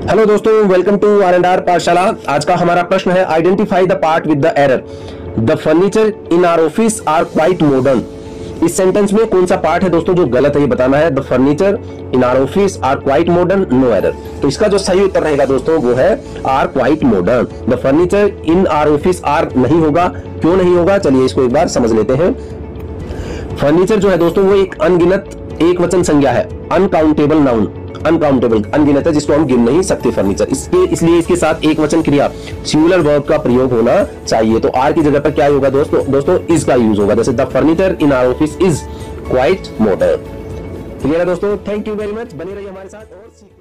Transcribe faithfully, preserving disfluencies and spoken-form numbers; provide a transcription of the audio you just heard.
Hello दोस्तों, welcome to R and R Pathshala. आज का हमारा प्रश्न है identify the part with the error. The furniture in our office are quite modern. इस सेंटेंस में कौन सा पार्ट है दोस्तों जो गलत है ये बताना है। The furniture in our office are quite modern, no error. तो इसका जो सही उत्तर रहेगा दोस्तों वो है are quite modern. The furniture in our office are नहीं होगा, क्यों नहीं होगा चलिए इसको एक बार समझ लेते हैं। फर्नीचर जो है दोस्तों वो एक अनगिनत एक वचन संज्ञा है, अनकाउंटेबल नाउन। अनकाउंटेबल अनगिनत है जिसको हम गिन नहीं सकते फर्नीचर, इसके इसलिए इसके साथ एक वचन क्रिया सिंगुलर वर्ब का प्रयोग होना चाहिए। तो आर की जगह पर क्या होगा दोस्तों दोस्तों इज का यूज होगा, जैसे the furniture in our office is quite modern. Clear है दोस्तों, थैंक यू वेरी मच, बने रहिए हमारे साथ और